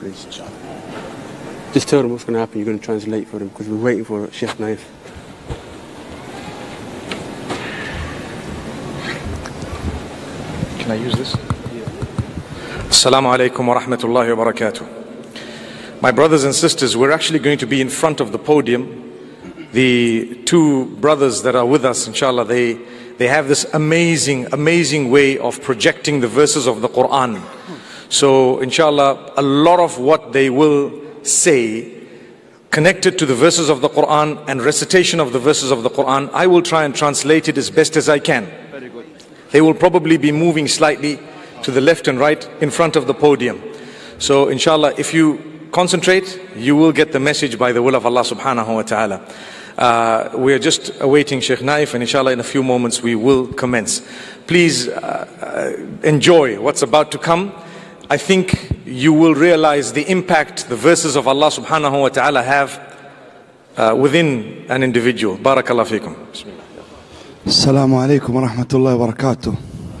please. Just tell them what's going to happen. You're going to translate for them because we're waiting for Sheikh Naif. Can I use this? Assalamu alaikum wa rahmatullahi wa barakatuh. My brothers and sisters, we're actually going to be in front of the podium. The two brothers that are with us, inshallah, they have this amazing way of projecting the verses of the Quran. So, inshallah, a lot of what they will say connected to the verses of the Quran and recitation of the verses of the Quran, I will try and translate it as best as I can. Very good. They will probably be moving slightly to the left and right in front of the podium. So, inshallah, if you concentrate, you will get the message by the will of Allah subhanahu wa ta'ala. We are just awaiting Sheikh Naif, and inshallah in a few moments we will commence. Please enjoy what's about to come. I think you will realize the impact the verses of Allah subhanahu wa ta'ala have within an individual. Barakallah feekum. Assalamu alaikum wa rahmatullahi wa barakatuh.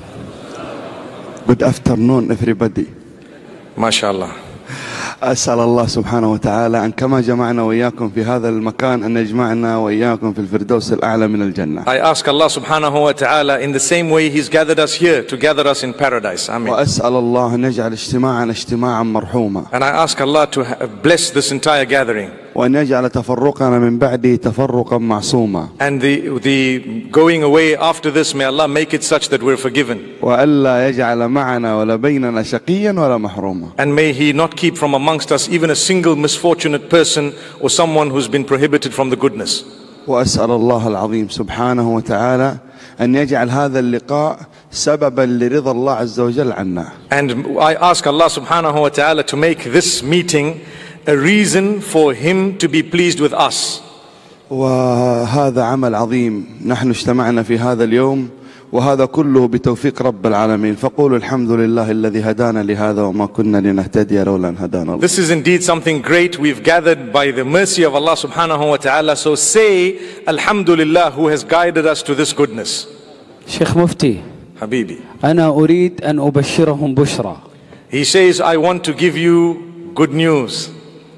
Good afternoon everybody. MashaAllah. أسأل الله سبحانه وتعالى أن كما جمعنا وإياكم في هذا المكان أن يجمعنا وإياكم في الفردوس الأعلى من الجنة. I ask Allah subhanahu wa ta'ala in the same way He's gathered us here to gather us in paradise. Amen. وأسأل الله أن يجعل اجتماعنا اجتماعا مرحوما. And I ask Allah to bless this entire gathering. وأن يجعل تفرقنا من بعده تفرقا معصوما. And the going away after this, may Allah make it such that we're forgiven. وألا يجعل معنا ولا بيننا شقيا ولا محروما. And may He not keep from amongst us even a single misfortunate person or someone who's been prohibited from the goodness. وأسأل الله العظيم سبحانه وتعالى أن يجعل هذا اللقاء سببا لرضا الله عز وجل عنا. And I ask Allah subhanahu wa ta'ala to make this meeting a reason for Him to be pleased with us. وهذا عمل عظيم نحن اجتمعنا في هذا اليوم وهذا كله بتوفيق رب العالمين فقولوا الحمد لله الذي هدانا لهذا وما كنا لنهتدي لولا أن هدانا الله. This is indeed something great. We've gathered by the mercy of Allah subhanahu wa ta'ala. So say Alhamdulillah who has guided us to this goodness. Sheikh Mufti, Habibi, أنا أريد أن أبشرهم بشرى. he says, I want to give you good news.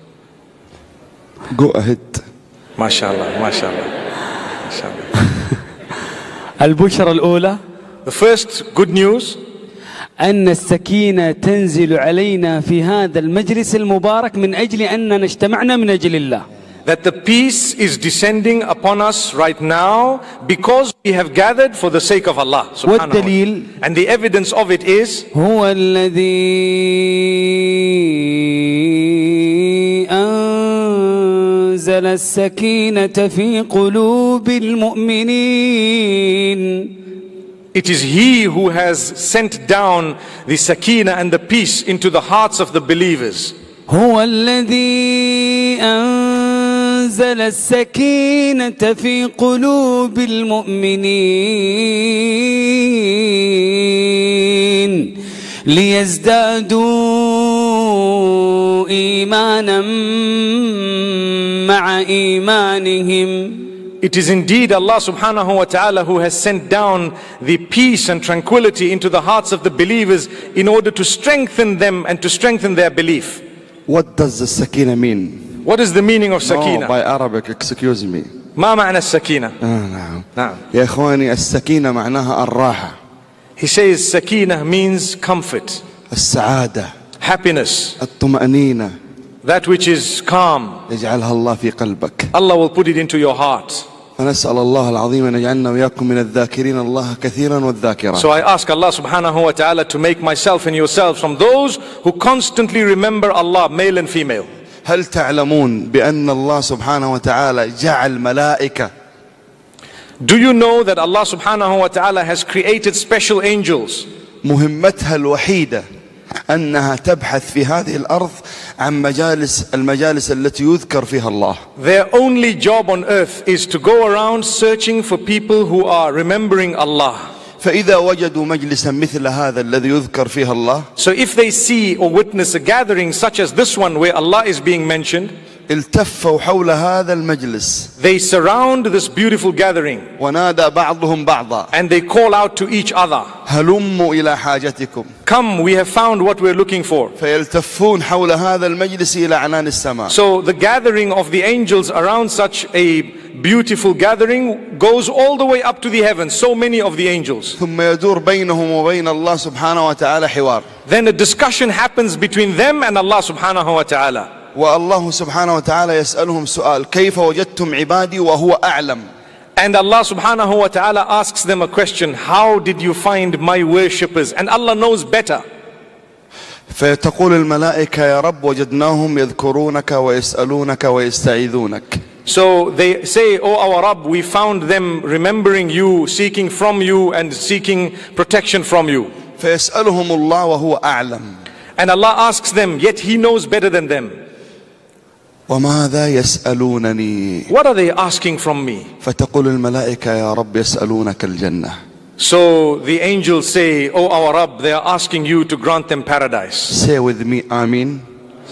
Go ahead. MashaAllah, MashaAllah, MashaAllah. البشرى الأولى The first good news, أن السكينة تنزل علينا في هذا المجلس المبارك من أجل أننا اجتمعنا من أجل الله. that the peace is descending upon us right now because we have gathered for the sake of Allah subhanahu wa ta'ala. And the evidence of it is هو الذي أنزل السكينة في قلوب المؤمنين. It is He who has sent down the sakina and the peace into the hearts of the believers. هو الذي أنزل السكينة في قلوب المؤمنين ليزدادوا إيمانا مع إيمانهم. It is indeed Allah subhanahu wa ta'ala who has sent down the peace and tranquility into the hearts of the believers in order to strengthen them and to strengthen their belief. What does the sakina mean? What is the meaning of sakina? No, by Arabic, excuse me. ما معنى السكينة؟ نعم. نعم. يا إخواني السكينة معناها الراحة. He says sakina means comfort, السعادة. happiness, الطمأنينة. that which is calm. يجعلها الله في قلبك. Allah will put it into your heart. فنسأل الله العظيم أن يجعلنا وإياكم من الذاكرين الله كثيرا والذاكرات. So I ask Allah subhanahu wa ta'ala to make myself and yourselves from those who constantly remember Allah, male and female. هل تعلمون بأن الله سبحانه وتعالى جعل ملائكة؟ Do you know that Allah subhanahu wa ta'ala has created special angels? مهمتها الوحيدة أنها تبحث في هذه الأرض عن المجالس التي يذكر فيها الله. Their only job on earth is to go around searching for people who are remembering Allah. فإذا وجدوا مجلسا مثل هذا الذي يذكر فيها الله. So if they see or witness a gathering such as this one where Allah is being mentioned, التفوا حول هذا المجلس. They surround this beautiful gathering. ونادى بعضهم بعضا. And they call out to each other. هلموا إلى حاجتكم. Come, we have found what we're looking for. فيلتفون حول هذا المجلس إلى عنان السماء. So the gathering of the angels around such a beautiful gathering goes all the way up to the heavens. So many of the angels. ثم يدور بينهم وبين الله سبحانه وتعالى حوار. Then a discussion happens between them and Allah subhanahu wa ta'ala. والله سبحانه وتعالى يسألهم سؤال كيف وجدتم عبادي وهو أعلم. And Allah subhanahu wa ta'ala asks them a question. How did you find my worshippers? And Allah knows better. فتقول الملائكة يا رب وجدناهم يذكرونك ويسألونك ويستعيذونك. So they say, oh our Rabb, we found them remembering you, seeking from you and seeking protection from you. فيسألهم الله وهو أعلم. And Allah asks them, yet He knows better than them. وماذا يسألونني. What are they asking from me? فتقول الملائكة يا رب يسألونك الجنة. So the angels say, oh our Rabb, they are asking you to grant them paradise. Say with me, Amin.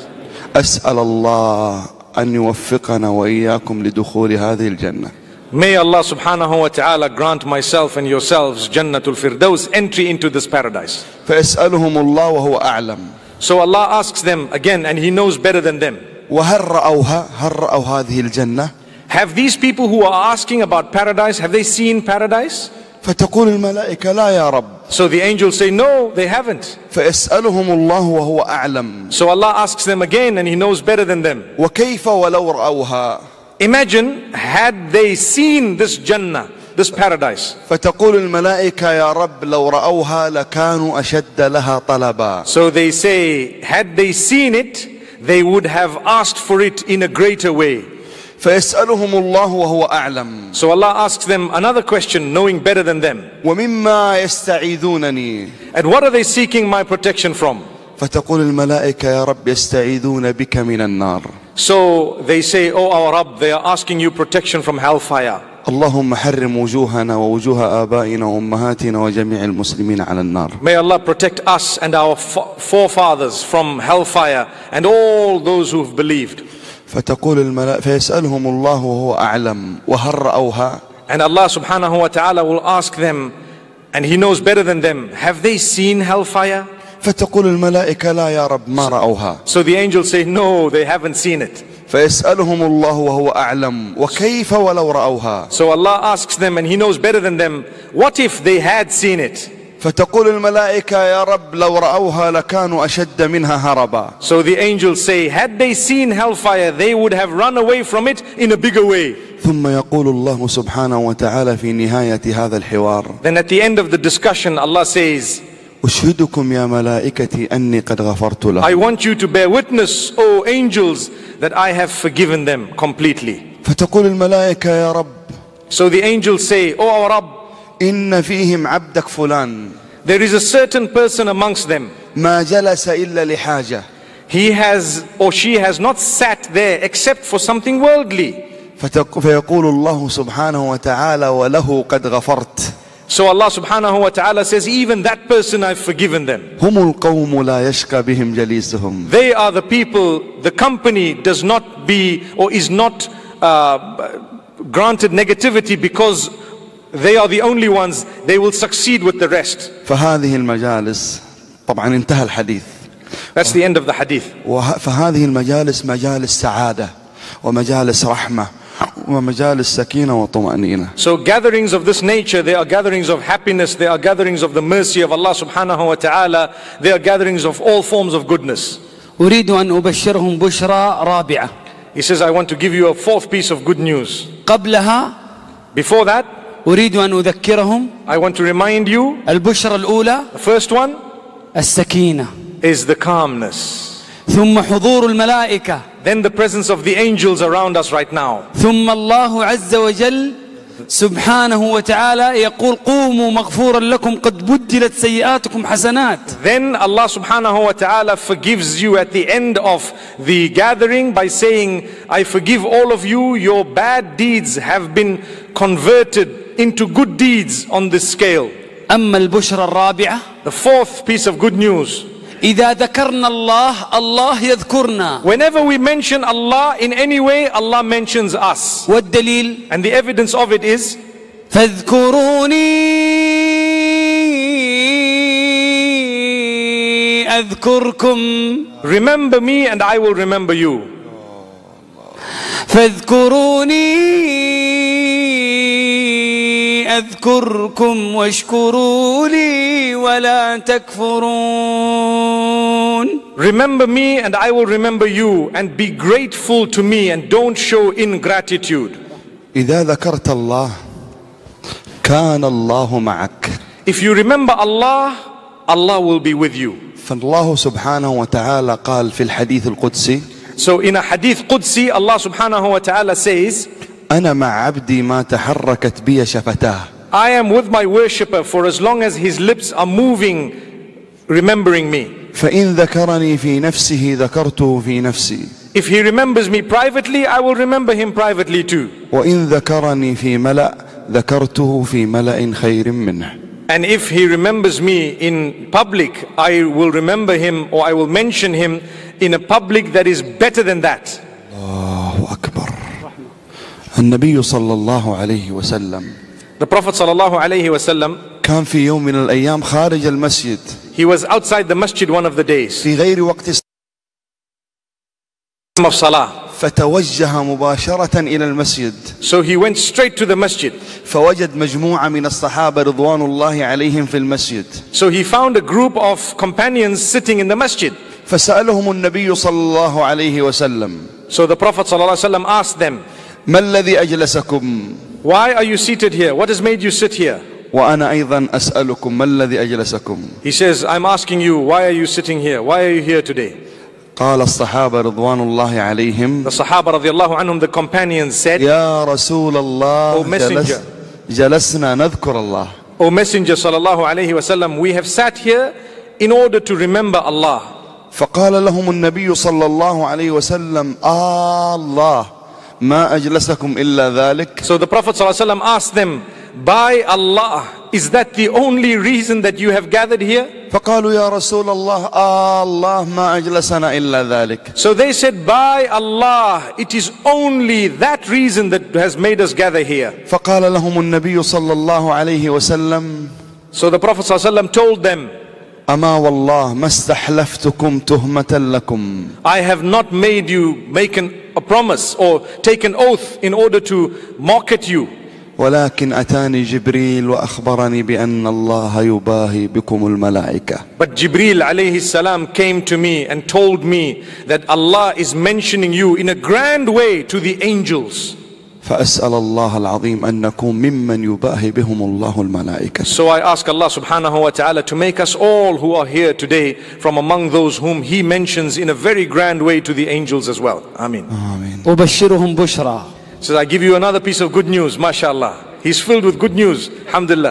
أسأل الله أن يوفقنا وإياكم لدخول هذه الجنة. May Allah subhanahu wa ta'ala grant myself and yourselves Jannatul Firdaus, entry into this paradise. فيسألهم الله وهو أعلم. So Allah asks them again, and He knows better than them. وهل رأوها هل رأوا هذه الجنة. Have these people who are asking about paradise, have they seen paradise? فتقول الملائكة لا يا رب. So the angels say, no, they haven't. فيسألهم الله وهو أعلم. So Allah asks them again, and He knows better than them. وكيف ولو رأوها. Imagine, had they seen this Jannah, this paradise. فتقول الملائكة يا رب لو رأوها لكانوا أشد لها طلبا. So they say, had they seen it, they would have asked for it in a greater way. فيسألهم الله وهو أعلم. So Allah asks them another question, knowing better than them. ومما يستعيذونني. And what are they seeking my protection from? فتقول الملائكة يا رب يستعيذون بك من النار. So they say, oh our Rabb, they are asking you protection from hellfire. اللهم حرم وجوهنا ووجوه آبائنا وأمهاتنا وجميع المسلمين على النار. May Allah protect us and our forefathers from hellfire and all those who have believed. فتقول الملائكة فيسألهم الله وهو أعلم وهل رأوها. And Allah subhanahu wa ta'ala will ask them, and He knows better than them, have they seen hellfire? فتقول الملائكة لا يا رب ما رأوها. So the angels say, no, they haven't seen it. فيسألهم الله وهو أعلم وكيف ولو رأوها. So Allah asks them, and He knows better than them, what if they had seen it? فتقول الملائكة يا رب لو رأوها لكانوا أشد منها هربا. So the angels say, had they seen hellfire, they would have run away from it in a bigger way. ثم يقول الله سبحانه وتعالى في نهاية هذا الحوار. Then at the end of the discussion, Allah says, أشهدكم يا ملائكتي أني قد غفرت لهم. I want you to bear witness, O angels, that I have forgiven them completely. فتقول الملائكة يا رب. So the angels say, O our Rabb, إن فيهم عبدك فلان. there is a certain person amongst them. ما جلس إلا لحاجة. He has or she has not sat there except for something worldly. فيقول الله سبحانه وتعالى وله قد غفرت. So Allah subhanahu wa ta'ala says, even that person I've forgiven them. هم القوم لا يشقى بهم جليسهم. They are the people, the company does not be or is not granted negativity because they are the only ones, they will succeed with the rest. فهذه المجالس طبعا انتهى الحديث. That's the end of the hadith. فهذه المجالس مجالس سعادة ومجالس رحمة ومجالس سكينة وطمأنينة. So gatherings of this nature, they are gatherings of happiness, they are gatherings of the mercy of Allah subhanahu wa ta'ala, they are gatherings of all forms of goodness. أريد أن أبشرهم بشرى رابعة. He says, I want to give you a fourth piece of good news. قبلها Before that, أريد أن أذكرهم I want to remind you, البشرى الأولى the first one السكينة, is the calmness. ثم حضور الملائكة, Then the presence of the angels around us right now. ثم الله عز وجل سبحانه وتعالى يقول قوموا مغفورا لكم قد بدلت سيئاتكم حسنات. Then Allah subhanahu wa ta'ala forgives you at the end of the gathering by saying, I forgive all of you, your bad deeds have been converted into good deeds on this scale. أما البشرى الرابعة The fourth piece of good news, إذا ذكرنا الله الله يذكرنا. Whenever we mention Allah in any way, Allah mentions us. والدليل And the evidence of it is فاذكروني أذكركم. remember me and I will remember you. فاذكروني أذكركم واشكروا لي ولا تكفرون. Remember me and I will remember you, and be grateful to me and don't show ingratitude. إذا ذكرت الله كان الله معك. If you remember Allah, Allah will be with you. فالله سبحانه وتعالى قال في الحديث القدسي. So in a hadith Qudsi, Allah subhanahu wa ta'ala says, أنا مع عبدي ما تحركت بي شفتاه. I am with my worshipper for as long as his lips are moving, remembering me. فإن ذكرني في نفسه ذكرته في نفسي. If he remembers me privately, I will remember him privately too. وإن ذكرني في ملأ ذكرته في ملأ خير منه. And if he remembers me in public, I will remember him, or I will mention him in a public that is better than that. الله أكبر. النبي صلى الله عليه وسلم The Prophet sallallahu alayhi wasallam, كان في يوم من الأيام خارج المسجد he was outside the masjid one of the days في غير وقت of salah. فتوجه مباشرة إلى المسجد. So he went straight to the masjid. فوجد مجموعة من الصحابة رضوان الله عليهم في المسجد. So he found a group of companions sitting in the masjid. فسألهم النبي صلى الله عليه وسلم. So the Prophet sallallahu alayhi wasallam asked them, ما الذي أجلسكم؟ why are you seated here? What has made you sit here? وأنا أيضا أسألكم ما الذي أجلسكم؟ He says, I'm asking you, why are you sitting here? Why are you here today? قال الصحابة رضوان الله عليهم. The Sahaba radiallahu anhum, the companions said, يا رسول الله O Messenger, جلسنا نذكر الله. O Messenger sallallahu alayhi wasallam, we have sat here in order to remember Allah. فقال لهم النبي صلى الله عليه وسلم الله ما أجلسكم إلا ذلك. So the Prophet sallallahu alayhi wasallam asked them, by Allah, is that the only reason that you have gathered here? فقالوا يا رسول الله الله ما أجلسنا إلا ذلك. So they said, by Allah, it is only that reason that has made us gather here. فقال لهم النبي صلى الله عليه وسلم So the Prophet sallallahu alayhi wasallam told them, أما والله ما استحلفتكم تهمة لكم. I have not made you make a promise or take an oath in order to mock at you. ولكن أتاني جبريل وأخبرني بأن الله يباهي بكم الملائكة. But Jibreel alayhi salam came to me and told me that Allah is mentioning you in a grand way to the angels. فأسأل الله العظيم أن نكون ممن يباهي بهم الله الملائكة. So I ask Allah subhanahu wa ta'ala to make us all who are here today from among those whom He mentions in a very grand way to the angels as well. Ameen. آمين. أبشرهم بشرى. So I give you another piece of good news, mashallah. He's filled with good news, alhamdulillah.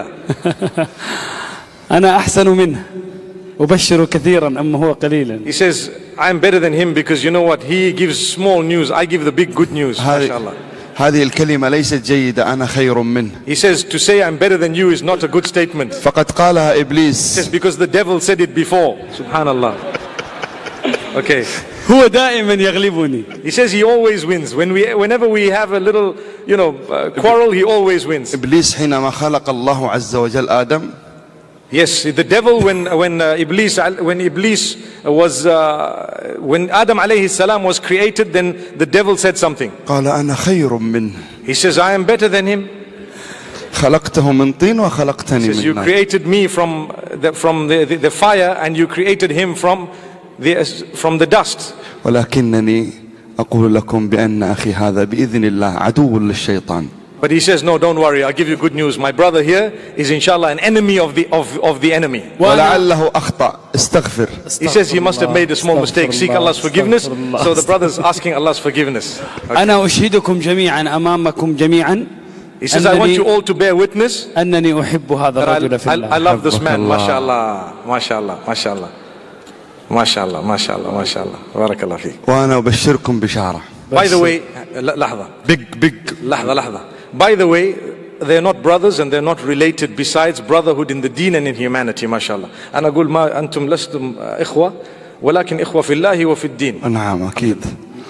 أنا أحسن منه أبشر كثيرا أما هو قليلا. He says, I'm better than him because you know what? He gives small news, I give the big good news, mashallah. هذه الكلمة ليست جيدة أنا خير منه. He says to say I'm better than you is not a good statement. فقد قالها إبليس. Just because the devil said it before. Subhanallah. Okay. هو دائما يغلبني. He says he always wins. Whenever we have a little, quarrel, he always wins. إبليس حينما خلق الله عز وجل آدم. Yes, the devil when Iblis was when Adam alayhi salam was created, then the devil said something. قال أنا خير منه. He says, I am better than him. خلقته من طين وخلقتني He says, you من نار. created me from the fire, and you created him from the dust. ولكنني أقول لكم بأن أخي هذا بإذن الله عدو للشيطان. But he says, no, don't worry, I'll give you good news. My brother here is inshallah an enemy of the enemy. ولعله أخطأ استغفر. He says he must have made a small mistake. Seek Allah's forgiveness. So the brother is asking Allah's forgiveness. Okay. أنا أشهدكم جميعا أمامكم جميعا. He says, I want you all to bear witness أنني أحب هذا الرجل في الله. I love this man. MashaAllah. MashaAllah. MashaAllah. MashaAllah. MashaAllah. MashaAllah. Barakallah feek. وأنا أبشركم بشارة. By the way, لحظة. Big. لحظة. By the way, they're not brothers and they're not related besides brotherhood in the deen and in humanity, mashallah. أنا أقول ما أنتم لستم إخوة ولكن إخوة في الله وفي الدين. نعم أكيد.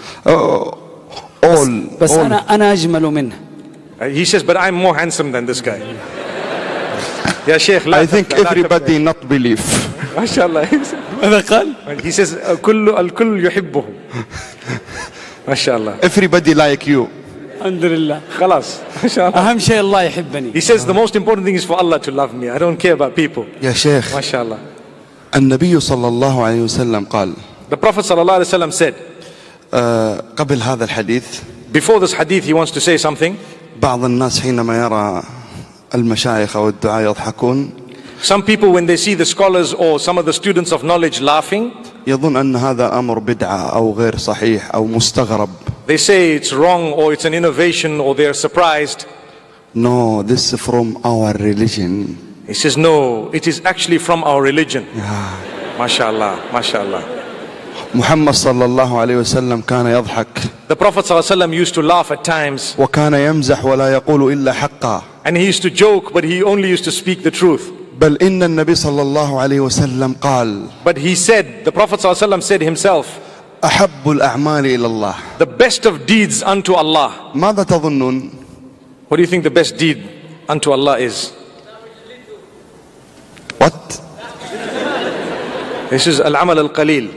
بس أنا أجمل منه. He says, but I'm more handsome than this guy. يا شيخ لا. I think everybody not believe. ما شاء الله. ماذا قال؟ He says الكل يحبه. ما شاء الله. Everybody like you. الحمد لله. خلاص. ما شاء الله. أهم شيء الله يحبني. He says the most important thing is for Allah to love me. I don't care about people. يا شيخ. ما شاء الله. النبي صلى الله عليه وسلم قال. The Prophet صلى الله عليه وسلم said. قبل هذا الحديث. Before this hadith, he wants to say something. بعض الناس حينما يرى المشايخ أو الدعاة يضحكون. Some people, when they see the scholars or some of the students of knowledge laughing, يظن أن هذا أمر بدعة أو غير صحيح أو مستغرب. they say it's wrong or it's an innovation or they're surprised. No, this is from our religion. He says, no, it is actually from our religion. MashaAllah, MashaAllah. محمد صلى الله عليه وسلم كان يضحك. The Prophet ﷺ used to laugh at times. وكان يمزح ولا يقول إلا حقا. And he used to joke, but he only used to speak the truth. بل إن النبي صلى الله عليه وسلم قال. But he said, the Prophet ﷺ said himself, أحب الأعمال إلى الله. the best of deeds unto Allah. ماذا تظنون؟ What do you think the best deed unto Allah is? What? This is al-amal al-qalil.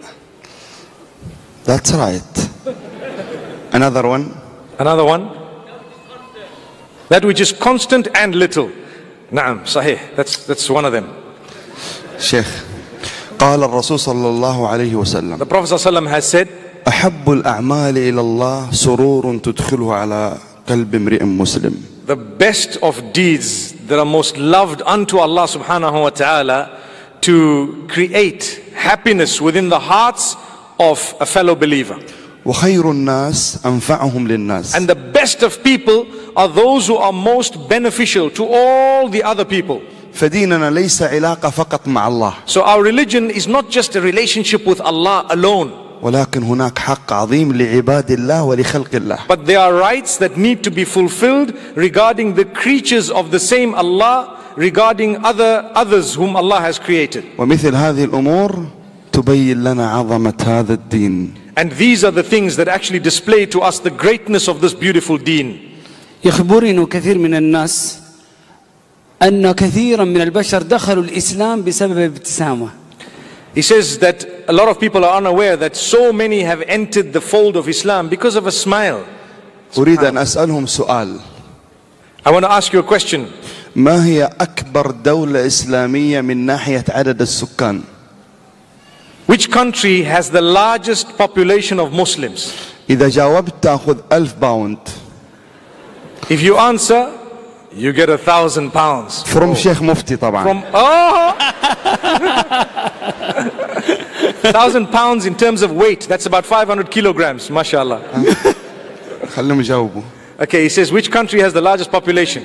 That's right. Another one. Another one. That which is constant and little. Naam, sahih. That's one of them. Sheikh. قال الرسول صلى الله عليه وسلم. The Prophet ﷺ has said, أحب الأعمال إلى الله سرور تدخله على قلب امرئ مسلم. the best of deeds that are most loved unto Allah subhanahu wa ta'ala to create happiness within the hearts of a fellow believer. وخير الناس أنفعهم للناس. And the best of people are those who are most beneficial to all the other people. فديننا ليس علاقة فقط مع الله. So our religion is not just a relationship with Allah alone. ولكن هناك حق عظيم لعباد الله ولخلق الله. But there are rights that need to be fulfilled regarding the creatures of the same Allah, regarding others whom Allah has created. ومثل هذه الأمور تبين لنا عظمة هذا الدين. And these are the things that actually display to us the greatness of this beautiful deen. يخبرنا كثير من الناس أن كثيرا من البشر دخلوا الإسلام بسبب ابتسامة. He says that a lot of people are unaware that so many have entered the fold of Islam because of a smile. أريد أن أسألهم سؤال. I want to ask you a question. ما هي أكبر دولة إسلامية من ناحية عدد السكان؟ Which country has the largest population of Muslims? إذا جاوبت تأخذ 1000 باوند. If you answer, you get 1,000 pounds. From Sheikh Mufti طبعا. From 1,000 pounds in terms of weight, that's about 500 kilograms, mashallah. خليهم يجاوبوا. Okay, he says, which country has the largest population?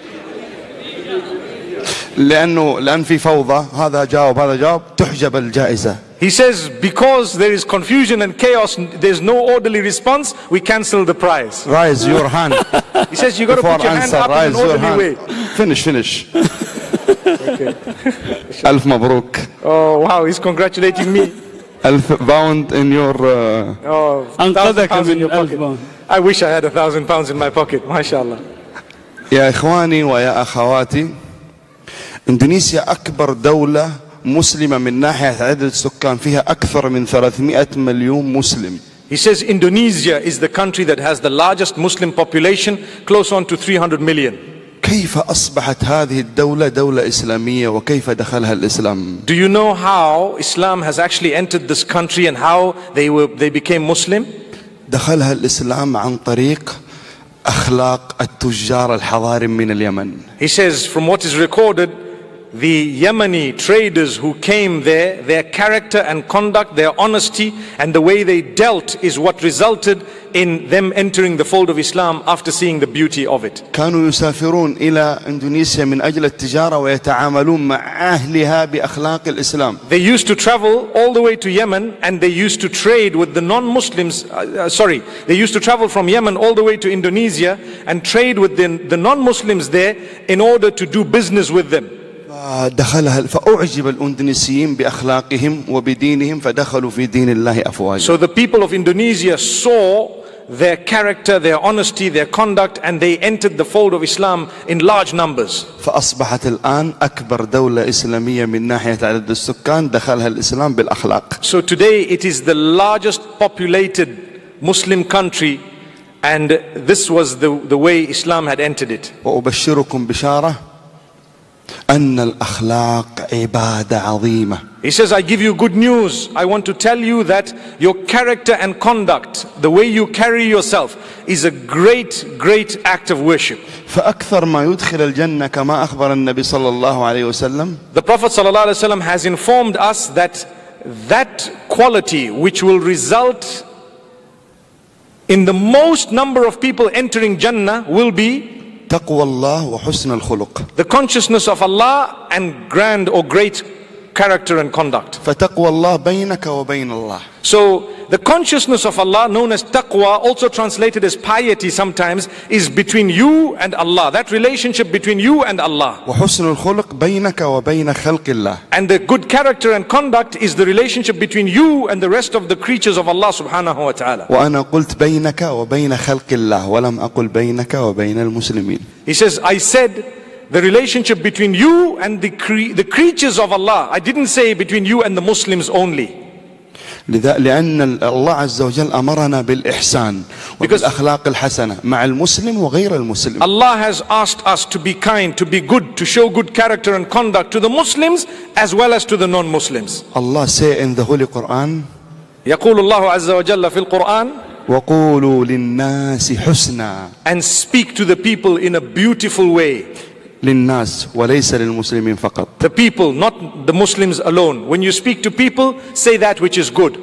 لأن في فوضى هذا جاوب هذا جاوب تحجب الجائزة. He says, because there is confusion and chaos, there's no orderly response, we cancel the prize. Raise your hand. He says, you got to put your hand up in an orderly way. Finish. Okay. ألف مبروك. Oh, wow, he's congratulating me. 1000 باوند in your. أنقذك in من your 1000 pocket. باوند. I wish I had 1,000 pounds in my pocket, mashallah. يا إخواني ويا أخواتي، إندونيسيا أكبر دولة مسلمة من ناحية عدد السكان، فيها أكثر من 300 مليون مسلم. He says Indonesia is the country that has the largest Muslim population, close on to 300 million. كيف أصبحت هذه الدولة دولة إسلامية وكيف دخلها الإسلام؟ Do you know how Islam has actually entered this country and how they became Muslim? دخلها الإسلام عن طريق أخلاق التجار الحضارم من اليمن. He says, from what is recorded, the Yemeni traders who came there, their character and conduct, their honesty and the way they dealt is what resulted in them entering the fold of Islam after seeing the beauty of it. كانوا يسافرون إلى إندونيسيا من أجل التجارة ويتعاملون مع أهلها بأخلاق الإسلام. They used to travel all the way to Yemen and they used to trade with the non-Muslims. They used to travel from Yemen all the way to Indonesia and trade with the non-Muslims there in order to do business with them. فأعجب الإندونيسيين بأخلاقهم وبدينهم فدخلوا في دين الله أفواجا. So the people of Indonesia saw their character, their honesty, their conduct, and they entered the fold of Islam in large numbers. فأصبحت الآن أكبر دولة إسلامية من ناحية عدد السكان دخلها الإسلام بالأخلاق. So today it is the largest populated Muslim country, and this was the way Islam had entered it. وأبشركم بشارة أن الأخلاق عبادة عظيمة. He says, I give you good news. I want to tell you that your character and conduct, the way you carry yourself, is a great, great act of worship. فأكثر ما يدخل الجنة كما أخبر النبي صلى الله عليه وسلم. The Prophet ﷺ has informed us that that quality which will result in the most number of people entering Jannah will be تقوى الله وحسن الخلق. the consciousness of Allah and grand or great character and conduct. فتقوى الله بينك وبين الله. So the consciousness of Allah, known as taqwa, also translated as piety sometimes, is between you and Allah. That relationship between you and Allah. وحسن الخلق بينك وبين خلق الله. And the good character and conduct is the relationship between you and the rest of the creatures of Allah subhanahu wa ta'ala. وأنا قلت بينك وبين خلق الله ولم أقل بينك وبين المسلمين. He says, I said the relationship between you and the creatures of Allah. I didn't say between you and the Muslims only. لأن الله عز وجل أمرنا بالإحسان وبالأخلاق الحسنة مع المسلم وغير المسلم. Allah has asked us to be kind, to be good, to show good character and conduct to the Muslims as well as to the non-Muslims. Allah say in the Holy Quran, يقول الله عز وجل في القرآن, وقولوا للناس حسنا. And speak to the people in a beautiful way. للناس وليس للمسلمين فقط. The people, not the Muslims alone. When you speak to people, say that which is good.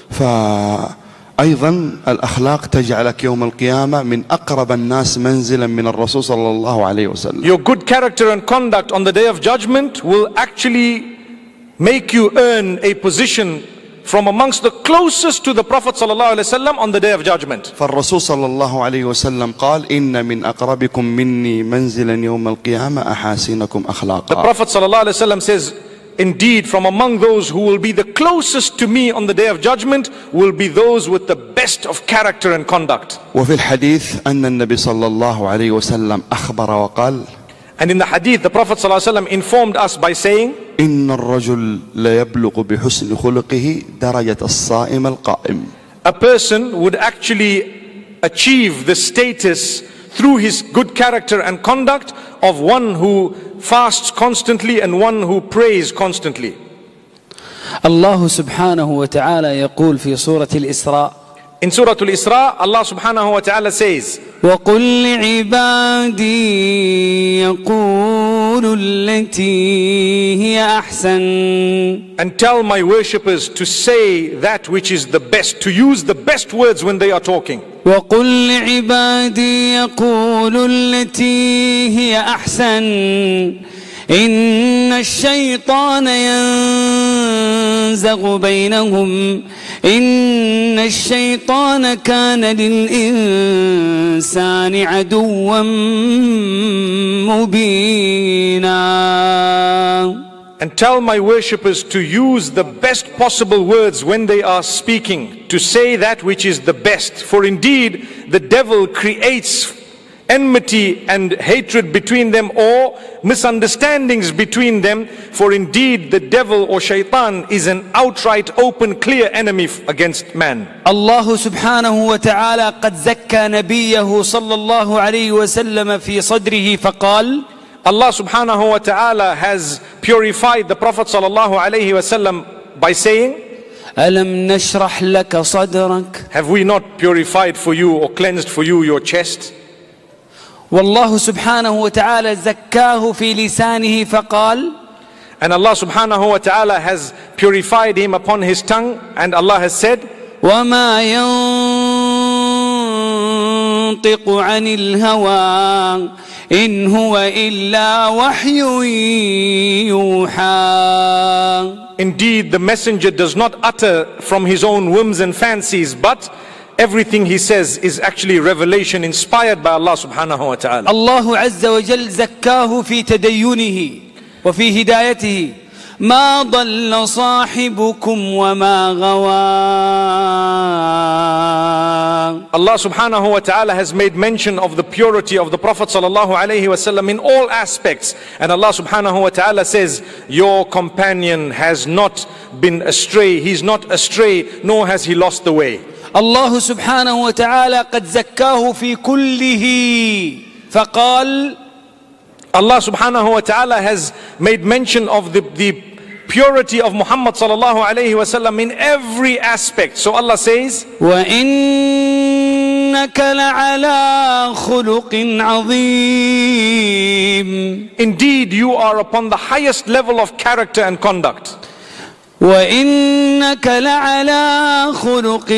فأيضا الأخلاق تجعلك يوم القيامة من أقرب الناس منزلا من الرسول صلى الله عليه وسلم. Your good character and conduct on the day of judgment will actually make you earn a position from amongst the closest to the Prophet ﷺ on the day of judgment. فالرسول صلى الله عليه وسلم قال إن من أقربكم مني منزلا يوم القيامة أحاسنكم أخلاقا. The Prophet ﷺ says, indeed, from among those who will be the closest to me on the day of judgment will be those with the best of character and conduct. وفي الحديث أن النبي صلى الله عليه وسلم أخبر وقال, and in the hadith, the Prophet ﷺ informed us by saying, إن الرجل لا يبلغ بحسن خلقه درجة الصائم القائم. A person would actually achieve the status through his good character and conduct of one who fasts constantly and one who prays constantly. الله سبحانه وتعالى يقول في سورة الإسراء. In Surah Al-Isra, Allah subhanahu wa ta'ala says, وَقُلْ لِعِبَادِي يَقُولُوا الَّتِي هِيَ أَحْسَنُ. And tell my worshippers to say that which is the best, to use the best words when they are talking. وَقُلْ لِعِبَادِي يَقُولُوا الَّتِي هِيَ أَحْسَنُ. إن الشيطان ينزغ بينهم إن الشيطان كان للإنسان عدوا مبينا. And tell my worshippers to use the best possible words when they are speaking, to say that which is the best. For indeed, the devil creates enmity and hatred between them, or misunderstandings between them. For indeed the devil or shaitan is an outright open clear enemy against man. الله سبحانه وتعالى قد زكى نبيه صلى الله عليه وسلم في صدره فقال, Allah subhanahu wa ta'ala has purified the Prophet sallallahu alayhi wasallam by saying, ألم نشرح لك صدرك. Have we not purified for you or cleansed for you your chest? والله سبحانه وتعالى زكاه في لسانه فقال, And Allah subhanahu wa ta'ala has purified him upon his tongue, and Allah has said, وَمَا يَنطِقُ عَنِ الْهَوَىٰ إِنْ هُوَ إِلَّا وَحْيٌ يُوحَىٰ. Indeed, the messenger does not utter from his own whims and fancies, but everything he says is actually revelation inspired by Allah subhanahu wa ta'ala. الله عز وجل زكاه في تدينه وفي هدايته. ما ضل صاحبكم وما غوى. Allah subhanahu wa ta'ala has made mention of the purity of the Prophet sallallahu alaihi wasallam in all aspects. And Allah subhanahu wa ta'ala says, your companion has not been astray. He's not astray, nor has he lost the way. الله سبحانه وتعالى قد زكاه في كله فقال. Allah subhanahu wa ta'ala has made mention of the purity of Muhammad sallallahu alayhi wa sallam in every aspect. So Allah says, وَإِنَّكَ لَعَلَىٰ خُلُقٍ عَظِيمٍ. Indeed, you are upon the highest level of character and conduct. وَإِنَّكَ لَعَلَىٰ خُلُقٍ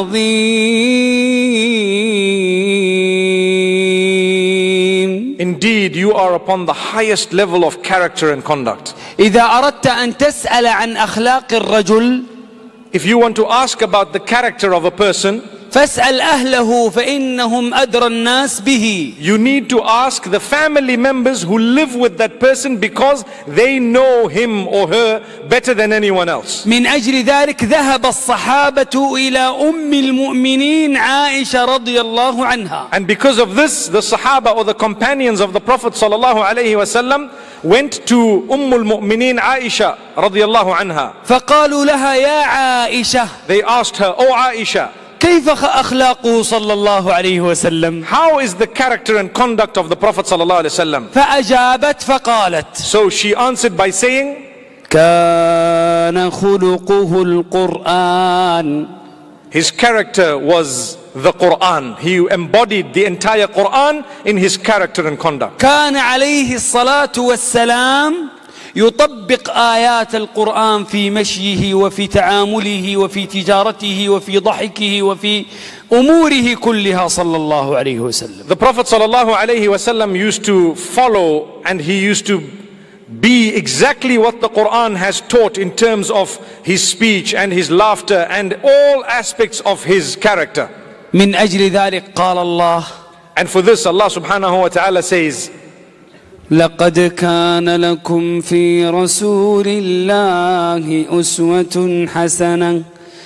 عَظِيمٍ. Indeed, you are upon the highest level of character and conduct. إذا أردت أن تسأل عن أخلاق الرجل, if you want to ask about the character of a person, فاسأل أهله فإنهم أدرى الناس به. You need to ask the family members who live with that person, because they know him or her better than anyone else. من أجل ذلك ذهب الصحابة إلى أم المؤمنين عائشة رضي الله عنها. And because of this, the Sahaba or the companions of the Prophet sallallahu alaihi wasallam went to Ummul Mu'mineen Aisha radiyallahu anha. فقالوا لها يا عائشة. They asked her, "Oh Aisha, كيف أخلاقه صلى الله عليه وسلم؟ how is the character and conduct of the Prophet sallallahu alaihi wasallam?" فأجابت فقالت. So she answered by saying, كان خلقه القرآن. his character was the Quran. He embodied the entire Quran in his character and conduct. كان عليه الصلاة والسلام يطبق آيات القرآن في مشيه وفي تعامله وفي تجارته وفي ضحكه وفي أموره كلها صلى الله عليه وسلم. The Prophet sallallahu alaihi wasallam used to follow, and he used to be exactly what the Quran has taught in terms of his speech and his laughter and all aspects of his character. من أجل ذلك قال الله. And for this, Allah subhanahu wa ta'ala says, لقد كان لكم في رسول الله أسوة حسنة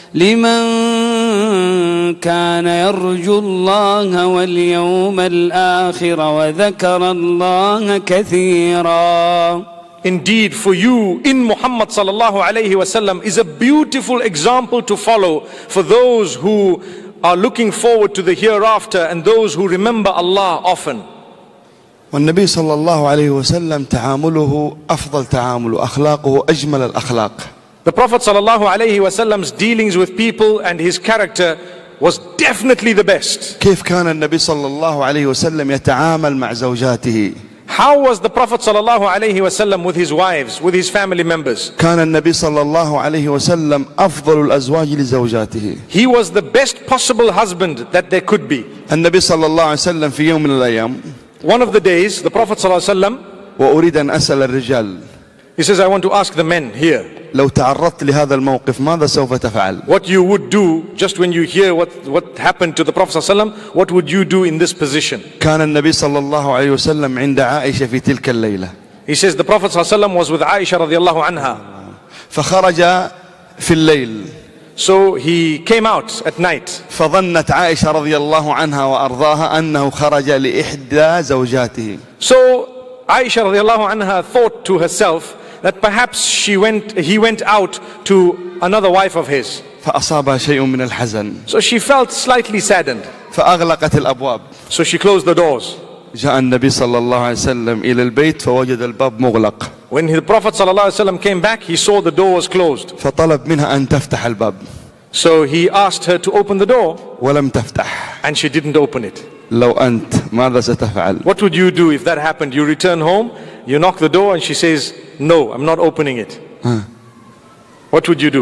لمن كان يرجو الله واليوم الآخر وذكر الله كثيرا. Indeed, for you in Muhammad sallallahu alayhi wasallam is a beautiful example to follow for those who are looking forward to the hereafter and those who remember Allah often. والنبي صلى الله عليه وسلم تعامله أفضل تعامل، أخلاقه أجمل الأخلاق. The Prophet sallallahu alayhi wasallam's dealings with people and his character was definitely the best. كيف كان النبي صلى الله عليه وسلم يتعامل مع زوجاته؟ How was the Prophet sallallahu alayhi wasallam with his wives, with his family members? كان النبي صلى الله عليه وسلم أفضل الأزواج لزوجاته. He was the best possible husband that there could be. النبي صلى الله عليه وسلم في يوم من الأيام One of the days, the Prophet ﷺ, وأريد أن أسأل الرجال. He says, I want to ask the men here. لو تعرضت لهذا الموقف ماذا سوف تفعل؟ What you would do, just when you hear what happened to the Prophet ﷺ, what would you do in this position? كان النبي صلى الله عليه وسلم عند عائشة في تلك الليلة. He says the Prophet ﷺ was with Aisha radiallahu anha. فخرج في الليل. So he came out at night. فظنت عائشة رضي الله عنها وأرضاها أنه خرج لإحدى زوجاته. So Aisha radiallahu anha thought to herself that perhaps he went out to another wife of his. فأصابها شيء من الحزن. So she felt slightly saddened. فأغلقت الأبواب. So she closed the doors. جاء النبي صلى الله عليه وسلم إلى البيت فوجد الباب مغلق. When the Prophet ﷺ came back, he saw the door was closed. فطلب منها أن تفتح الباب. So he asked her to open the door. ولم تفتح. And she didn't open it. لو أنت ماذا ستفعل؟ What would you do if that happened? You return home You knock the door and she says, no, I'm not opening it. What would you do?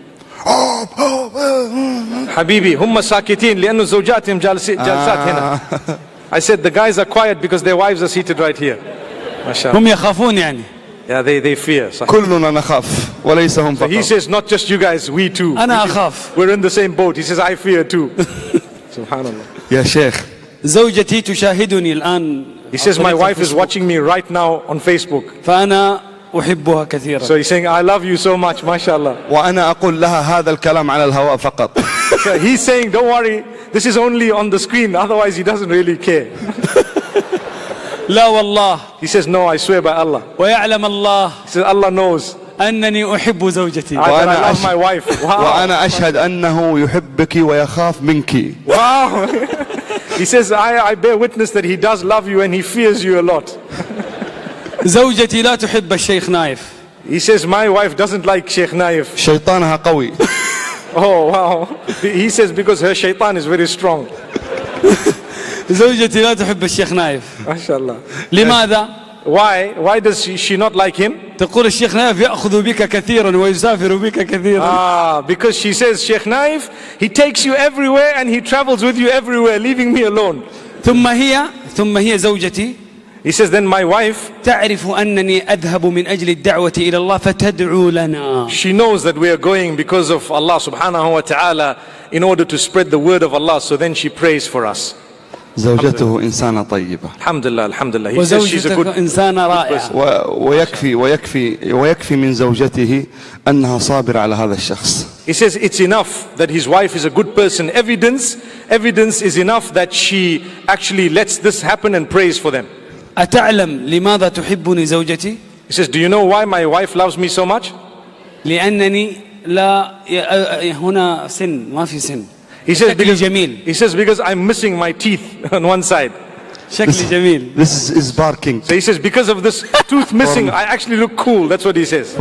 Habibi, هم ساكتين لأنه زوجاتهم جالسات هنا. I said the guys are quiet because their wives are seated right here. هم يخافون يعني. Yeah, they fear. كلنا نخاف وليس هم فقط. He says not just you guys, we too. أنا أخاف. We're in the same boat. He says I fear too. Subhanallah. يا شيخ. زوجتي تشاهدني الآن. He says my wife is watching me right now on Facebook. فأنا أحبها كثيرا. So he's saying I love you so much, mashallah. وأنا أقول لها هذا الكلام على الهواء فقط. So he's saying don't worry, this is only on the screen, otherwise he doesn't really care. لا والله. He says no, I swear by Allah. ويعلم الله. He says Allah knows. أنني أحب زوجتي. I love my wife. Wow. وأنا أشهد أنه يحبك ويخاف منك. Wow. He says I bear witness that he does love you and he fears you a lot. زوجتي لا تحب الشيخ نايف. He says my wife doesn't like Sheikh Naif. شيطانها قوي. Oh wow. He says because her shaitan is very strong. زوجتي لا تحب الشيخ نايف. ما شاء الله. لماذا؟ Why does she not like him? تقول الشيخ نايف يأخذ بك كثيرا ويسافر بك كثيرا. Because she says Sheikh Naif, he takes you everywhere and he travels with you everywhere, leaving me alone. ثم هي زوجتي. He says then my wife, تعرف أنني أذهب من أجل الدعوة إلى الله فتدعو لنا. She knows that we are going because of Allah subhanahu wa ta'ala in order to spread the word of Allah, so then she prays for us. زوجته إنسانة طيبة. Alhamdulillah, alhamdulillah. He says she's a good إنسانة رائعة. ويكفي من زوجته أنها صابرة على هذا الشخص. He says it's enough that his wife is a good person. Evidence is enough that she actually lets this happen and prays for them. أتعلم لماذا تحبني زوجتي؟ He says, do you know why my wife loves me so much? لأنني لا هنا سن ما في سن. He says شكلي جميل. He says because I'm missing my teeth on one side. شكلي جميل. This is barking. So he says because of this tooth missing, I actually look cool. That's what he says.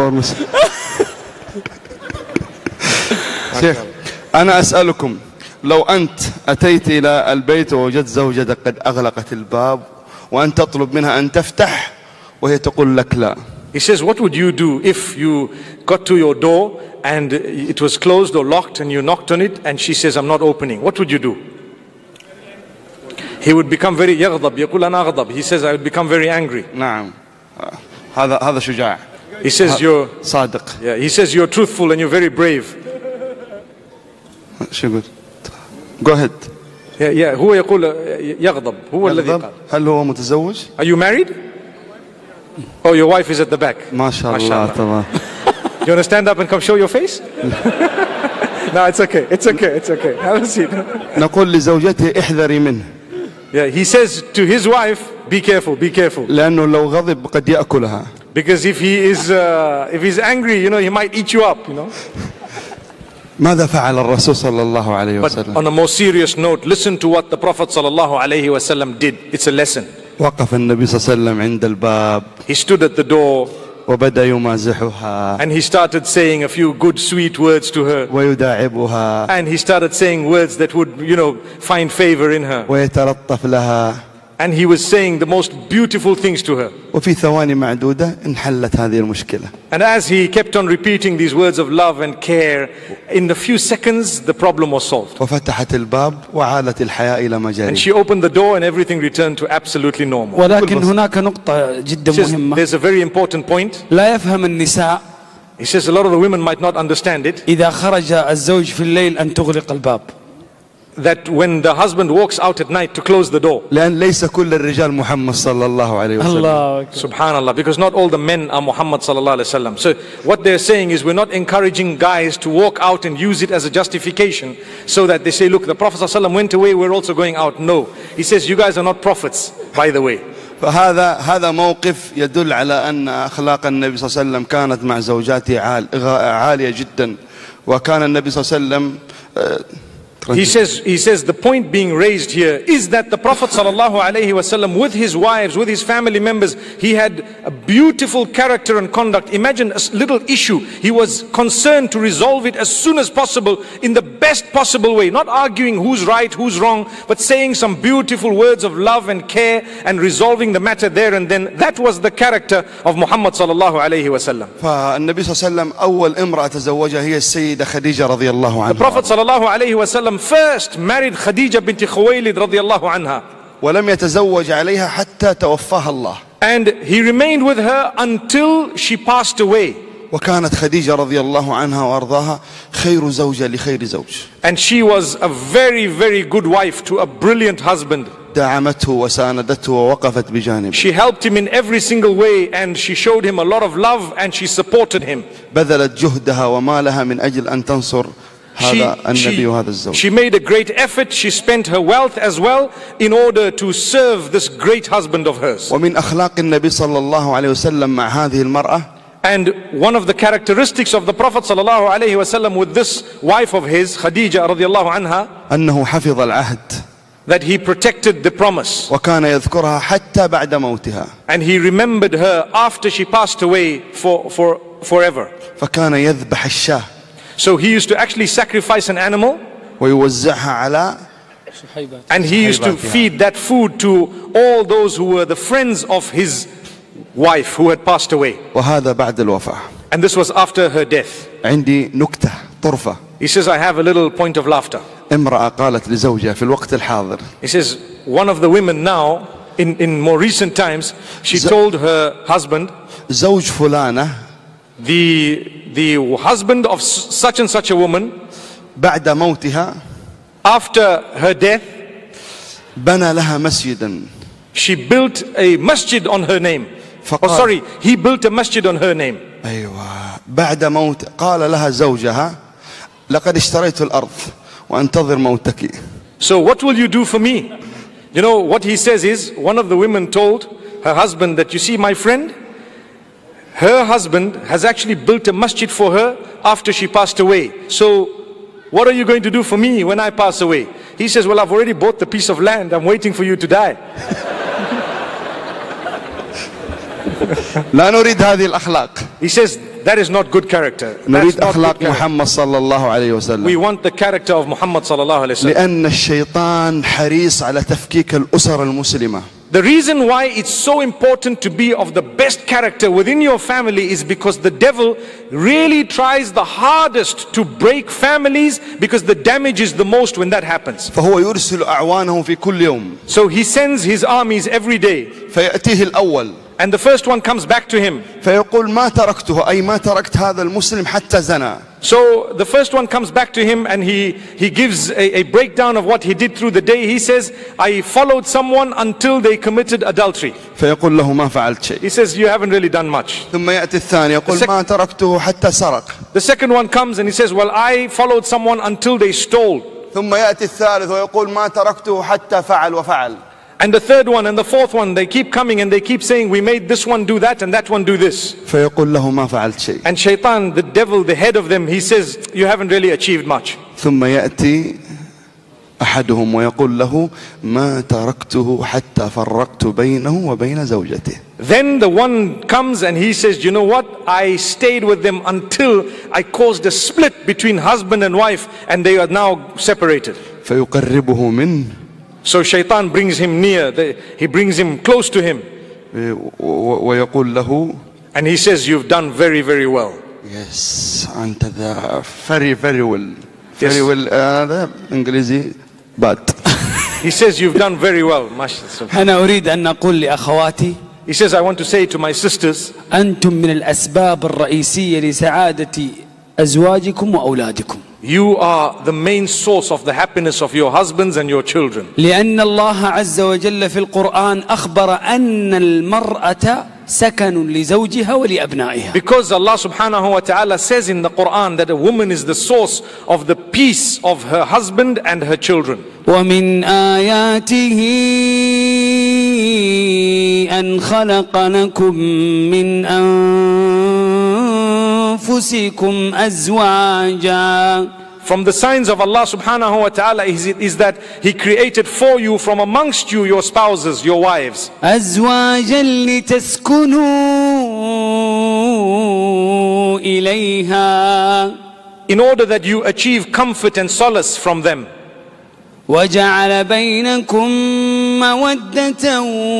شيخ أنا أسألكم لو أنت أتيت إلى البيت ووجدت زوجتك قد أغلقت الباب وأنت تطلب منها أن تفتح وهي تقول لك لا. He says, what would you do if you got to your door and it was closed or locked and you knocked on it and she says, I'm not opening? What would you do? He would become very يغضب. يقول أنا أغضب. He says, I would become very angry. نعم هذا شجاع. He says you're صادق. Yeah, he says you're truthful and you're very brave. شو يقول؟ Go ahead. Yeah, هو يقول يغضب. هو الذي قال. هل هو متزوج؟ Are you married? Oh, your wife is at the back. ما شاء الله تمام. You want to stand up and come show your face? No, it's okay. It's okay. It's okay. Have a seat. نقول لزوجته احذري منه. Yeah, he says to his wife, be careful, be careful. لأنه لو غضب قد يأكلها. Because if he's angry, you know, he might eat you up, you know. ماذا فعل الرسول صلى الله عليه وسلم؟ But on a more serious note, listen to what the Prophet sallallahu alaihi wasallam did. It's a lesson. وقف النبي صلى الله عليه وسلم عند الباب. He stood at the door. وبدأ يمازحها. And he started saying a few good sweet words to her. ويداعبها. And he started saying words that would, you know, find favor in her. ويتلطف لها. And he was saying the most beautiful things to her. وفي ثواني معدودة انحلت هذه المشكلة. And as he kept on repeating these words of love and care, in a few seconds the problem was solved. وفتحت الباب وعادت الحياة إلى مجاريها. And she opened the door and everything returned to absolutely normal. ولكن هناك نقطة جدا مهمة. There's a very important point. لا يفهم النساء. He says a lot of the women might not understand it. إذا خرج الزوج في الليل أن تغلق الباب. That when the husband walks out at night to close the door. لأن ليس كل الرجال محمد صلى الله عليه وسلم. Subhanallah, because not all the men are Muhammad sallallahu alaihi wasallam. So what they're saying is we're not encouraging guys to walk out and use it as a justification so that they say, look, the Prophet sallallahu alaihi wasallam went away, we're also going out. No, he says you guys are not prophets, by the way. فهذا موقف يدل على أن أخلاق النبي صلى الله عليه وسلم كانت مع زوجاته عالية جدا، وكان النبي صلى الله عليه وسلم He says the point being raised here is that the Prophet ﷺ, with his wives, with his family members, he had a beautiful character and conduct. Imagine a little issue. He was concerned to resolve it as soon as possible in the best possible way. Not arguing who's right, who's wrong, but saying some beautiful words of love and care and resolving the matter there and then. That was the character of Muhammad ﷺ. فالنبي صلى الله عليه وسلم أول امرأة تزوجها هي السيدة خديجة رضي الله عنها. The Prophet ﷺ first married Khadija bint Khuwaylid radiyallahu anha. ولم يتزوج عليها حتى توفاها الله. And he remained with her until she passed away. وكانت خديجة رضي الله عنها وأرضاها خير زوجة لخير زوج. And she was a very, very good wife to a brilliant husband. دعمته وساندته ووقفت بجانبه. She helped him in every single way and she showed him a lot of love and she supported him. بذلت جهدها ومالها من أجل أن تنصر هذا النبي وهذا الزوج. She made a great effort. She spent her wealth as well in order to serve this great husband of hers. ومن أخلاق النبي صلى الله عليه وسلم مع هذه المرأة. And one of the characteristics of the Prophet sallallahu alaihi wasallam with this wife of his, Khadija radiyallahu anha, أنه حفظ العهد. that he protected the promise. وكان يذكرها حتى بعد موتها. And he remembered her after she passed away for forever. فكان يذبح الشاة. So he used to actually sacrifice an animal. ويوزعها على. And he used to feed that food to all those who were the friends of his wife who had passed away. وهذا بعد الوفاة. And this was after her death. عندي نكتة طرفة. He says, I have a little point of laughter. امرأة قالت لزوجها في الوقت الحاضر. He says, one of the women now, in more recent times, she told her husband, زوج فلانة, the husband of such and such a woman, بعد موتها, after her death, بنى لها مسجدا. She built a masjid on her name. He built a masjid on her name. أيوة. بعد موت قال لها زوجها لقد اشتريت الأرض وانتظر موتك. So what will you do for me? You know what he says is, one of the women told her husband that, you see my friend, her husband has actually built a masjid for her after she passed away. So what are you going to do for me when I pass away? He says, well, I've already bought the piece of land. I'm waiting for you to die. لا نريد هذه الأخلاق. He says, that is not good character. نريد أخلاق محمد صلى الله عليه وسلم. We want the character of Muhammad صلى الله عليه وسلم. لأن الشيطان حريص على تفكيك الأسر المسلمة. The reason why it's so important to be of the best character within your family is because the devil really tries the hardest to break families, because the damage is the most when that happens. فهو يرسل أعوانه في كل يوم. So he sends his armies every day. فيأتيه الأول. And the first one comes back to him. فيقول ما تركته أي ما تركت هذا المسلم حتى زنا. So the first one comes back to him and he gives a breakdown of what he did through the day. He says, I followed someone until they committed adultery. فيقول له ما فعلت شيء. He says, you haven't really done much. ثم يأتي الثاني يقول ما تركته حتى سرق. The second one comes and he says, well, I followed someone until they stole. ثم يأتي الثالث ويقول ما تركته حتى فعل وفعل. And the third one and the fourth one, they keep coming and they keep saying, we made this one do that and that one do this. فيقول له ما فعلت شيء. And Shaitan, the devil, the head of them, he says, you haven't really achieved much. ثم يأتي أحدهم ويقول له ما تركته حتى فرقت بينه وبين زوجته. Then the one comes and he says, you know what? I stayed with them until I caused a split between husband and wife and they are now separated. فيقربه منه. So Shaitan brings him near, he brings him close to him. ويقول له, and he says, you've done very, very well. Yes, أنت very, very well. Yes. Very well, هذا إنجليزي but. He says, you've done very well. أنا أريد أن أقول لأخواتي. He says, I want to say to my sisters, أنتم من الأسباب الرئيسية لسعادة أزواجكم وأولادكم. You are the main source of the happiness of your husbands and your children. لأن الله عز وجل في القرآن أخبر أن المرأة سكن لزوجها ولأبنائها. Because Allah subhanahu wa ta'ala says in the Quran that a woman is the source of the peace of her husband and her children. ومن آياته أن خلق لكم من أنفسكم أزواجا. from the signs of Allah subhanahu wa ta'ala is that He created for you from amongst you your spouses, your wives. أزواجا لتسكنوا إليها. In order that you achieve comfort and solace from them. وجعل بينكم مودة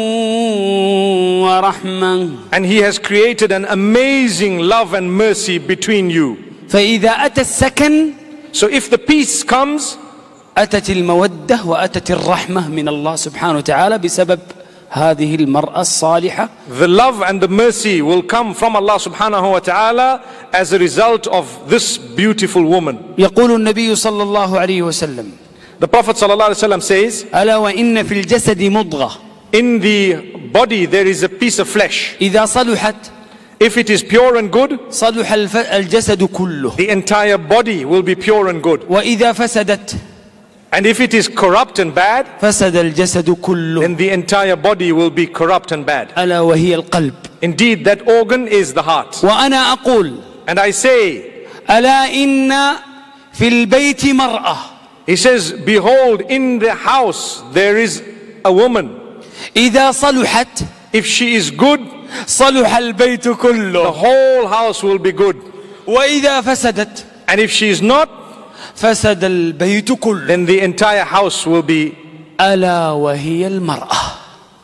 ورحمة. And He has created an amazing love and mercy between you. فإذا أتى السكن, so if the peace comes, أتت المودة وأتت الرحمة من الله سبحانه وتعالى بسبب هذه المرأة الصالحة. The love and the mercy will come from Allah subhanahu wa ta'ala as a result of this beautiful woman. يقول النبي صلى الله عليه وسلم, the Prophet sallallahu alaihi wasallam says, ألا وإن في الجسد مضغة. in the body there is a piece of flesh. إذا صلحت, if it is pure and good, صلح الجسد كله. the entire body will be pure and good. وإذا فسدت, and if it is corrupt and bad, فسد الجسد كله. then the entire body will be corrupt and bad. ألا وهي القلب. Indeed, that organ is the heart. وأنا أقول, and I say, ألا إن في البيت مرأة. he says, behold, in the house there is a woman. إذا صلحت, if she is good, صلح البيت كله. the whole house will be good. وإذا فسدت, and if she is not, فسد البيت كله. then the entire house will be. ألا وهي المرأة.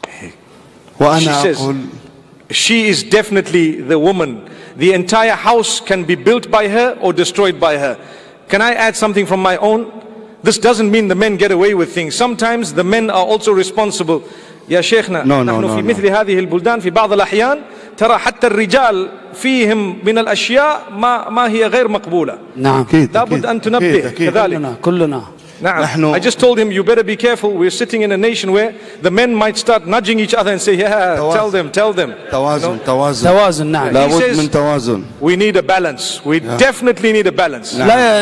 وأنا أقول, she is definitely the woman. The entire house can be built by her or destroyed by her. Can I add something from my own? This doesn't mean the men get away with things. Sometimes the men are also responsible. يا شيخنا نحن في مثل هذه البلدان في بعض الأحيان ترى حتى الرجال فيهم من الأشياء ما هي غير مقبولة. نعم. لابد أن تنبه كذلك. كلنا. نعم. I just told him, you better be careful. We're sitting in a nation where the men might start nudging each other and say, yeah, tell them. توازن. نعم. لابد من توازن. We need a balance. We definitely need a balance.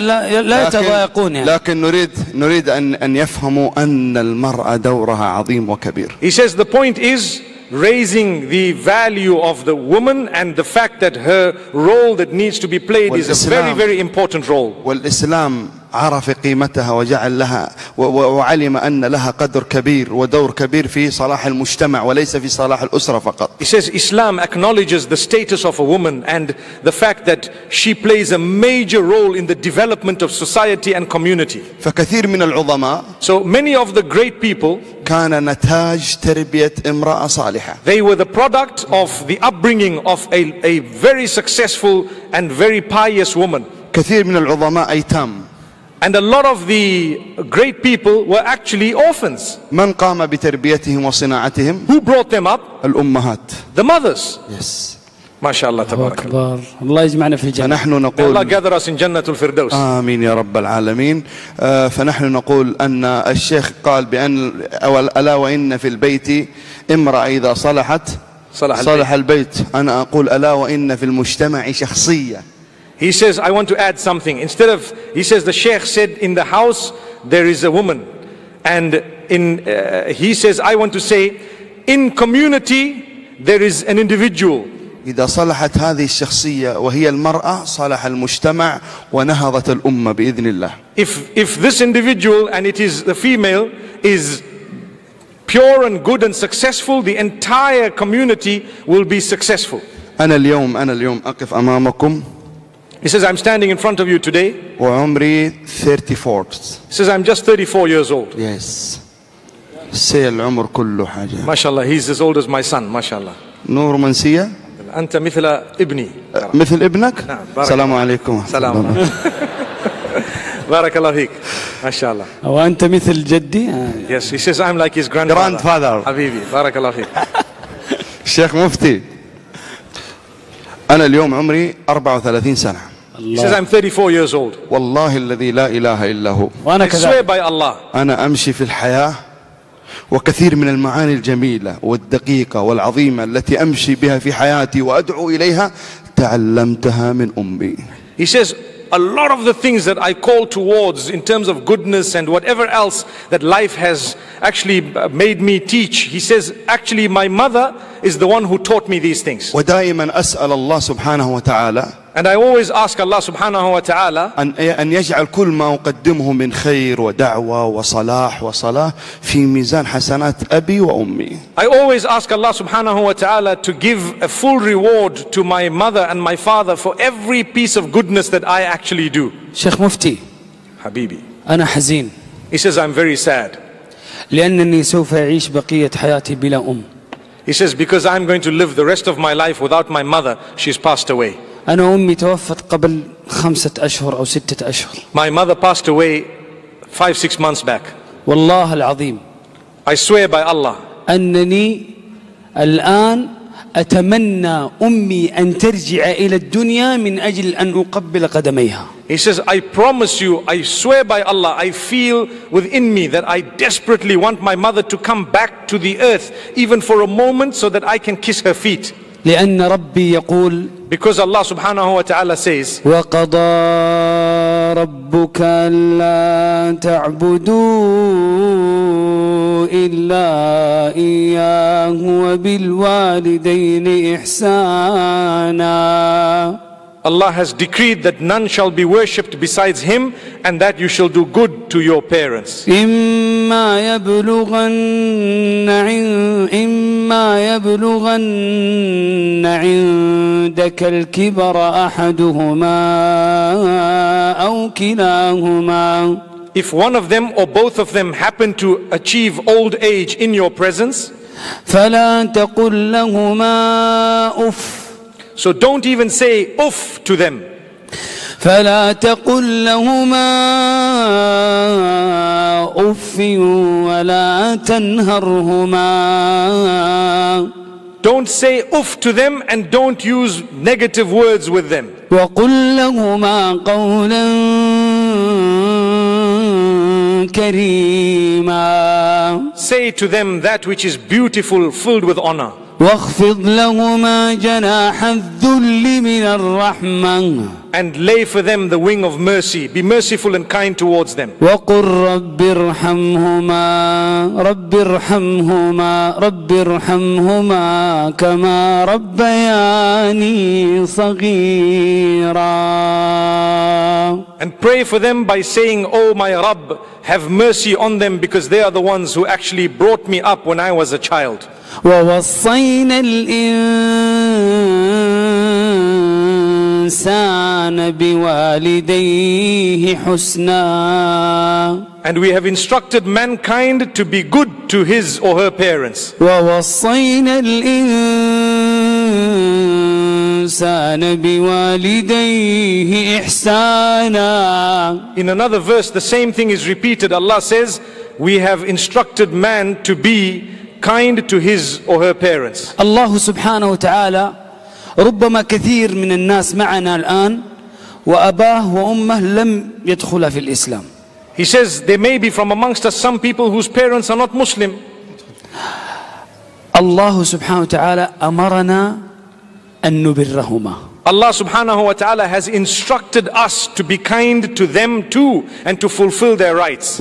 لا يتضايقون يعني. لكن نريد أن يفهموا أن المرأة دورها عظيم وكبير. He says the point is raising the value of the woman and the fact that her role that needs to be played is a very, very important role. والإسلام عرف قيمتها وجعل لها وعلم أن لها قدر كبير ودور كبير في صلاح المجتمع وليس في صلاح الأسرة فقط. He says Islam acknowledges the status of a woman and the fact that she plays a major role in the development of society and community. فكثير من العظماء, so many of the great people, كان نتاج تربية امرأة صالحة. they were the product of the upbringing of a very successful and very pious woman. كثير من العظماء أيتام. And a lot of the great people were actually orphans. من قام بتربيتهم وصناعتهم؟ who brought them up? الأمهات. the mothers. Yes. ما شاء الله تبارك الله. الله يجمعنا في الجنة. فنحن نقول Allah gather us in جنة الفردوس. آمين يا رب العالمين. فنحن نقول أن الشيخ قال بأن ألا وإن في البيت امرأة إذا صلحت صلح البيت. أنا أقول ألا وإن في المجتمع شخصية. He says, I want to add something. Instead of, he says, the Sheikh said in the house there is a woman. And he says, I want to say, in community there is an individual. إذا صلحت هذه الشخصية وهي المرأة صلح المجتمع ونهضت الأمة بإذن الله. If this individual, and it is the female, is pure and good and successful, the entire community will be successful. أنا اليوم أقف أمامكم. He says, I'm standing in front of you today. وعمري 34. He says, I'm just 34 years old. Yes. سي العمر كله حاجة. ما شاء الله, he's as old as my son. ما شاء الله. نور منسية. أنت مثل ابني. مثل ابنك؟ نعم. السلام عليكم. سلام. بارك الله فيك. ما شاء الله. وأنت مثل جدي. Yes, he says, I'm like his grandfather. حبيبي. بارك الله فيك. الشيخ مفتي. أنا اليوم عمري 34 سنة. He says, I'm 34 years old. والله الذي لا إله إلا هو. I swear by Allah. أنا أمشي في الحياة وكثير من المعاني الجميلة والدقيقة والعظيمة التي أمشي بها في حياتي وأدعو إليها تعلمتها من أمي. He says, a lot of the things that I call towards in terms of goodness and whatever else that life has actually made me teach, he says, actually my mother is the one who taught me these things. ودائما أسأل الله سبحانه وتعالى. And I always ask Allah subhanahu wa ta'ala أن يجعل كل ما أقدمه من خير ودعوة وصلاح وصلاة في ميزان حسنات أبي وأمي. I always ask Allah subhanahu wa ta'ala to give a full reward to my mother and my father for every piece of goodness that I actually do. شيخ مفتي Habibi. أنا حزين. He says, I'm very sad. لأنني سوف أعيش بقية حياتي بلا أم. He says, because I'm going to live the rest of my life without my mother. She's passed away. أنا أمي توفت قبل 5 أشهر أو 6 أشهر. My mother passed away 5-6 months back. والله العظيم. I swear by Allah. أنني الآن أتمنى أمي أن ترجع إلى الدنيا من أجل أن أقبل قدميها. He says, I promise you, I swear by Allah, I feel within me that I desperately want my mother to come back to the earth, even for a moment, so that I can kiss her feet. لأن ربي يقول Because Allah subhanahu wa ta'ala says, وقضى ربك ألا تعبدوا إلا إياه وبالوالدين إحسانا. Allah has decreed that none shall be worshipped besides Him, and that you shall do good to your parents. إما يبلغن عندك الكبر أحدهما أو كلاهما. If one of them or both of them happen to achieve old age in your presence, فلا تقل لهما أف. So don't even say uff to them. فلا تقل لهما أف ولا تنهرهما. Don't say uff to them and don't use negative words with them. وقل لهما قولا كريما. Say to them that which is beautiful, filled with honor. واخفض لهما جناح الذل من الرحمة. And lay for them the wing of mercy. Be merciful and kind towards them. وقل رب ارحمهما كما ربياني صغيرا. And pray for them by saying, Oh my Rabb, have mercy on them, because they are the ones who actually brought me up when I was a child. ووصينا الإنسان بوالديه حسنا. And we have instructed mankind to be good to his or her parents. ووصينا الإنسان بوالديه إحسانا. In another verse, the same thing is repeated. Allah says, we have instructed man to be kind to his or her parents. الله سبحانه وتعالى ربما كثير من الناس معنا الآن وأباه وأمه لم يدخل في الإسلام. He says there may be from amongst us some people whose parents are not Muslim. الله سبحانه وتعالى أمرنا أن نبرهما. Allah subhanahu wa ta'ala has instructed us to be kind to them too and to fulfill their rights.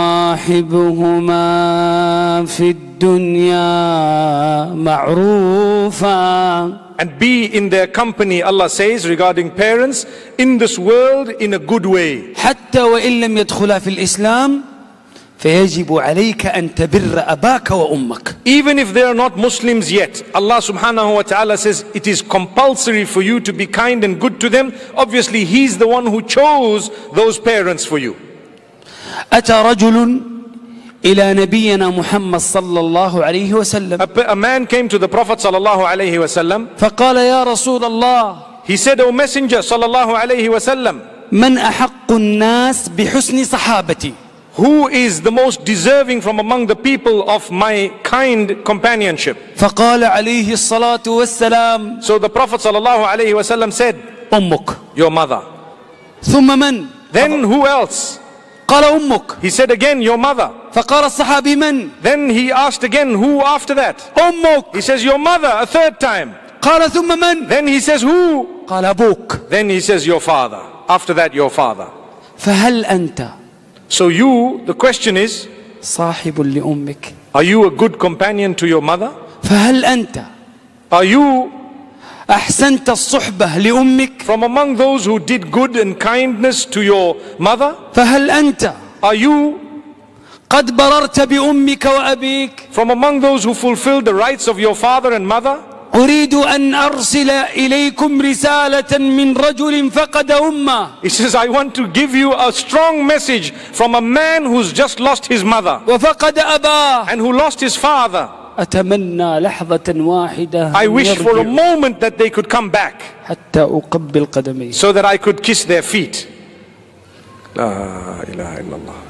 وصاحبهما في الدنيا معروفا. And be in their company, Allah says regarding parents, in this world in a good way. حتى وإن لم يدخلا في الإسلام فيجب عليك أن تبر أباك وأمك. Even if they are not Muslims yet, Allah subhanahu wa ta'ala says it is compulsory for you to be kind and good to them. Obviously, He's the one who chose those parents for you. أتى رجل إلى نبينا محمد صلى الله عليه وسلم. A man came to the Prophet sallallahu alayhi wa sallam. فقال يا رسول الله. He said, O Messenger sallallahu alayhi wa sallam, من أحق الناس بحسن صحابتي. Who is the most deserving from among the people of my kind companionship? فقال عليه الصلاة والسلام. So the Prophet sallallahu alayhi wa sallam said, أمك. Your mother. ثم من? Then who else? قال أمك. He said again, your mother. فقال الصحابي من? Then he asked again, who after that? أمك. He says, your mother, a third time. قال ثم من? Then he says, who? قال أبوك. Then he says, your father. After that, your father. فهل أنت So you, the question is, صاحب لأمك؟ are you a good companion to your mother? فهل أنت Are you أحسنت الصحبة لأمك. From among those who did good and kindness to your mother. فهل أنت Are you قد بررت بأمك وأبيك؟ from among those who fulfilled the rights of your father and mother? أريد أن أرسل إليكم رسالة من رجل فقد أمه. He says, I want to give you a strong message from a man who's just lost his mother وفقد أباه. and who lost his father. أتمنى لحظة واحدة I wish for a moment that they could come back حتى أقبل قدميه. so that I could kiss their feet. La ilaha illallah.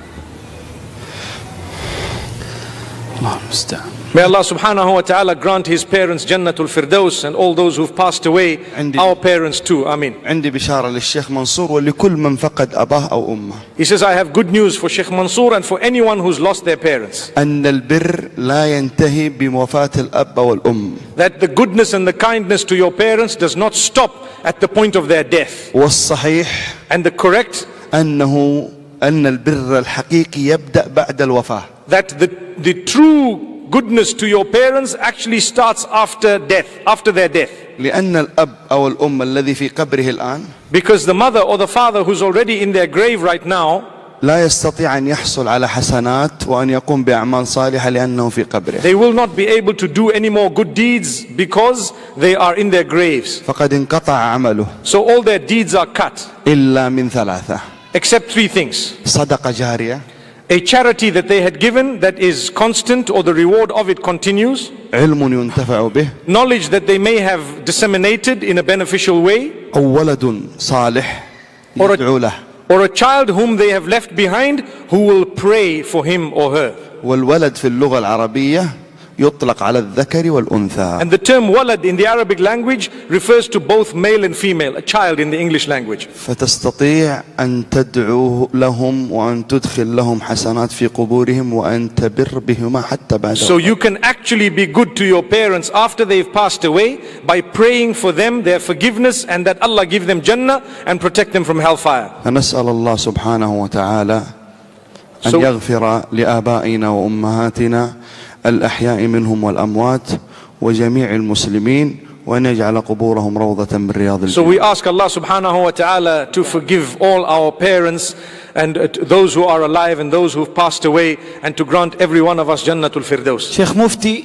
الله المستعان. May Allah subhanahu wa ta'ala grant his parents Jannatul Firdaus and all those who've passed away, our parents too. Ameen. عندي بشارة للشيخ منصور ولكل من فقد أباه أو أمه. He says, I have good news for Sheikh Mansour and for anyone who's lost their parents. أن البر لا ينتهي بوفاة الأب أو الأم. That the goodness and the kindness to your parents does not stop at the point of their death. والصحيح And the correct, أن البر الحقيقي يبدأ بعد الوفاة. that the true goodness to your parents actually starts after death, after their death. لأن الأب أو الأم الذي في قبره الآن Because the mother or the father who's already in their grave right now لا يستطيع أن يحصل على حسنات وأن يقوم بأعمال صالحة لأنه في قبره. they will not be able to do any more good deeds because they are in their graves. فقد انقطع عمله So all their deeds are cut إلا من ثلاثة. except three things. صدقة جارية. A charity that they had given that is constant or the reward of it continues. علم ينتفع به. Knowledge that they may have disseminated in a beneficial way. أو ولد صالح يدعو له. Or a child whom they have left behind who will pray for him or her. والولد في اللغة العربية يطلق على الذكر والأنثى. And the term walad in the Arabic language refers to both male and female, a child in the English language. فتستطيع أن تدعو لهم وأن تدخل لهم حسنات في قبورهم وأن تبر بهما حتى بعد. So you can actually be good to your parents after they've passed away by praying for them, their forgiveness, and that Allah give them Jannah and protect them from hellfire. فنسأل الله سبحانه وتعالى أن So- يغفر لآبائنا وأمهاتنا الأحياء منهم والأموات وجميع المسلمين وأن يجعل قبورهم روضة من رياض الجنة. So we ask Allah subhanahu wa ta'ala to forgive all our parents and those who are alive and those who've passed away, and to grant every one of us Jannatul Firdaus. شيخ مفتي،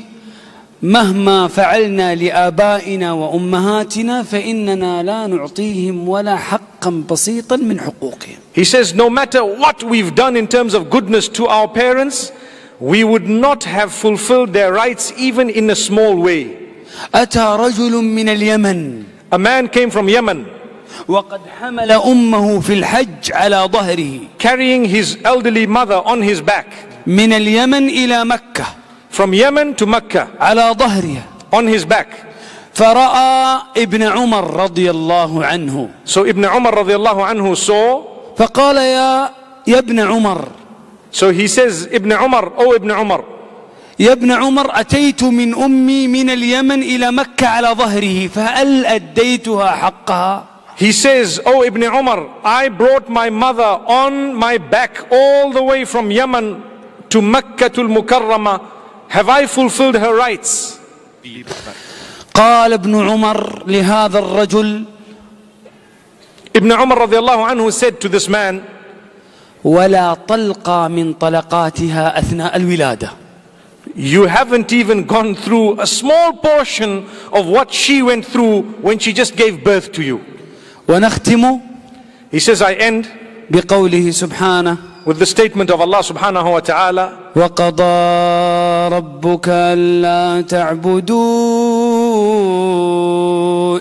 مهما فعلنا لآبائنا وأمهاتنا فإننا لا نعطيهم ولا حقا بسيطا من حقوقهم. He says, no matter what we've done in terms of goodness to our parents, we would not have fulfilled their rights even in a small way. أتى رجل من اليمن A man came from Yemen وقد حمل أمه في الحج على ظهره carrying his elderly mother on his back من اليمن إلى مكة from Yemen to Mecca على ظهره on his back. فرأى ابن عمر رضي الله عنه So Ibn Umar radiallahu anhu saw. فقال يا ابن عمر. So he says, Ibn Umar, oh Ibn Umar, يا ابن عمر أتيت من أمي من اليمن إلى مكة على ظهره فهل أديتها حقها؟ he says, oh Ibn Umar, I brought my mother on my back all the way from Yemen to Makkatul Mukarramah. Have I fulfilled her rights? قال ابن عمر لهذا الرجل. Ibn Umar radiallahu anhu said to this man, ولا طلقة من طلقاتها أثناء الولادة. you haven't even gone through a small portion of what she went through when she just gave birth to you. ونختم He says, I end بقوله سبحانه with the statement of Allah subhanahu wa ta'ala, وقضى ربك ألا تعبدوا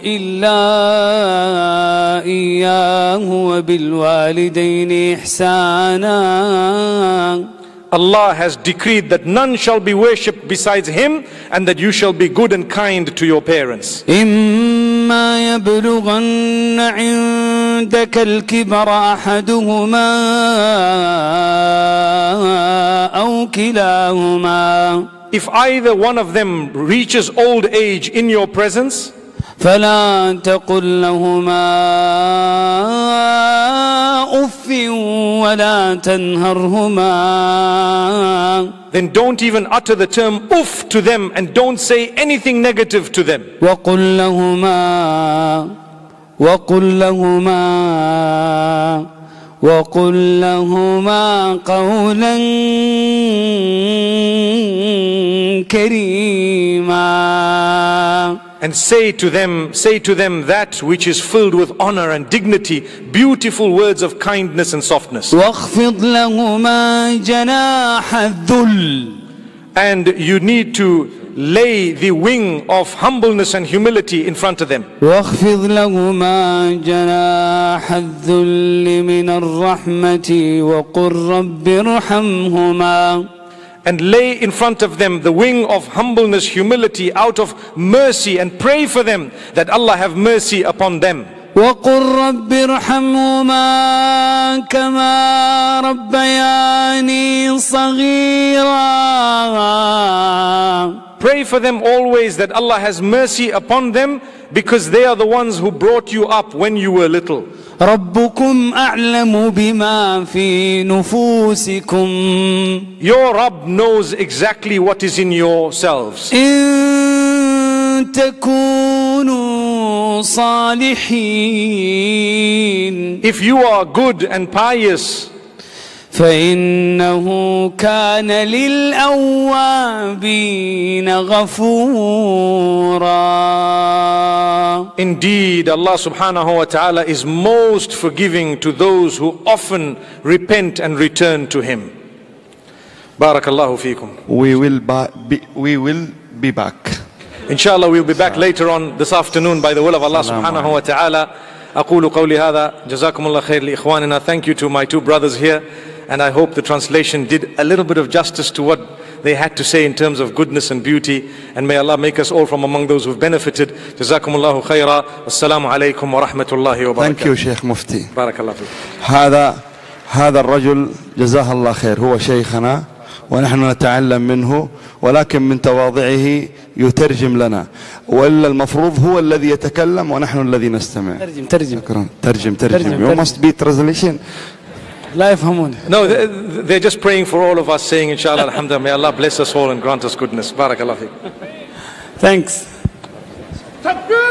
إلا إياه وبالوالدين إحسانا. Allah has decreed that none shall be worshipped besides Him, and that you shall be good and kind to your parents. إما يبلغن عندك الكبر أحدهما أو كلاهما If either one of them reaches old age in your presence, فلا تقل لهما أف أف ولا تنهرهما. Then don't even utter the term uff to them and don't say anything negative to them. وقل لهما قولا كريما. And say to them that which is filled with honor and dignity, beautiful words of kindness and softness. واخفض لهما جناح الذل. And you need to lay the wing of humbleness and humility in front of them. واخفض لهما جناح الذل من الرحمة وقل رب ارحمهما. And lay in front of them the wing of humbleness, humility, out of mercy, and pray for them that Allah have mercy upon them. وقل رب ارحمهما كما ربياني صغيرا. Pray for them always that Allah has mercy upon them, because they are the ones who brought you up when you were little. ربكم أعلم بما في نفوسكم. Your Rabb knows exactly what is in yourselves. إن تكونوا صالحين. If you are good and pious, فإنه كان للأوابين غفورا. Indeed, Allah subhanahu wa ta'ala is most forgiving to those who often repent and return to Him. Barakallahu feekum. We will be back. Inshallah, we'll be back later on this afternoon by the will of Allah subhanahu wa ta'ala. أقول قولي هذا جزاكم الله خير لإخواننا. Thank you to my two brothers here, and I hope the translation did a little bit of justice to what they had to say in terms of goodness and beauty, and may Allah make us all from among those who've benefited. جزاكم الله خيرا. والسلام عليكم ورحمة الله وبركاته. Thank you Sheikh Mufti. بارك الله فيك. هذا الرجل جزاه الله خير هو شيخنا ونحن نتعلم منه، ولكن من تواضعه يترجم لنا، وإلا المفروض هو الذي يتكلم ونحن الذي نستمع. ترجم. You must be translation. لا يفهمون. No, they're just praying for all of us, saying inshallah alhamdulillah, may Allah bless us all and grant us goodness. Barakallah feek. Thanks.